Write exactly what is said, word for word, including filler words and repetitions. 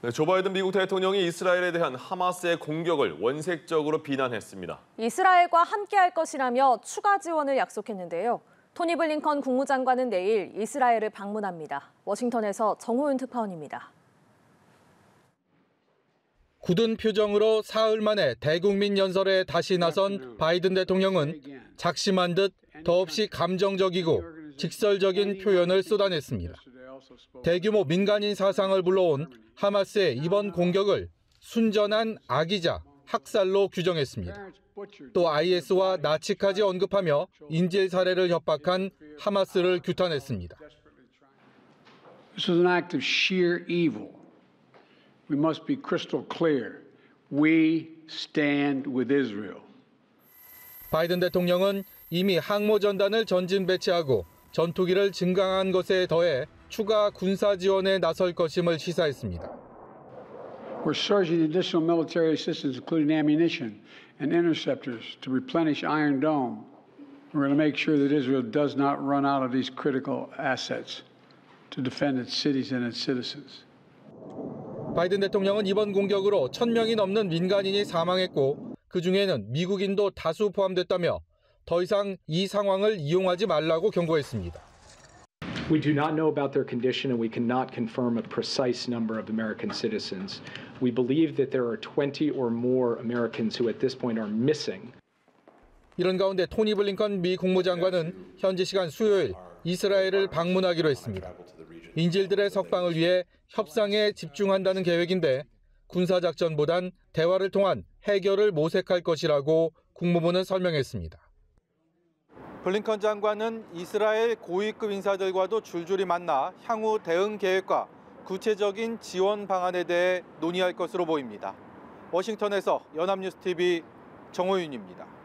네, 조 바이든 미국 대통령이 이스라엘에 대한 하마스의 공격을 원색적으로 비난했습니다. 이스라엘과 함께할 것이라며 추가 지원을 약속했는데요. 토니 블링컨 국무장관은 내일 이스라엘을 방문합니다. 워싱턴에서 정호윤 특파원입니다. 굳은 표정으로 사흘 만에 대국민 연설에 다시 나선 바이든 대통령은 작심한 듯 더없이 감정적이고 직설적인 표현을 쏟아냈습니다. 대규모 민간인 사상을 불러온 하마스의 이번 공격을 순전한 악의자, 학살로 규정했습니다. 또 아이에스와 나치까지 언급하며 인질 살해를 협박한 하마스를 규탄했습니다. This was an act of sheer evil. We must be crystal clear. We stand with Israel. 바이든 대통령은 이미 항모 전단을 전진 배치하고 전투기를 증강한 것에 더해 추가 군사 지원에 나설 것임을 시사했습니다. We're surging additional military assistance, including ammunition and interceptors, to replenish Iron Dome. We're going to make sure that Israel does not run out of these critical assets to defend its cities and its citizens. 바이든 대통령은 이번 공격으로 천 명이 넘는 민간인이 사망했고 그중에는 미국인도 다수 포함됐다며 더 이상 이 상황을 이용하지 말라고 경고했습니다. We do not know about their condition and we cannot confirm a precise number of American citizens. We believe that there are twenty or more Americans who at this point are missing. 이런 가운데 토니 블링컨 미 국무장관은 현지 시간 수요일 이스라엘을 방문하기로 했습니다. 인질들의 석방을 위해 협상에 집중한다는 계획인데 군사작전보단 대화를 통한 해결을 모색할 것이라고 국무부는 설명했습니다. 블링컨 장관은 이스라엘 고위급 인사들과도 줄줄이 만나 향후 대응 계획과 구체적인 지원 방안에 대해 논의할 것으로 보입니다. 워싱턴에서 연합뉴스티비 정호윤입니다.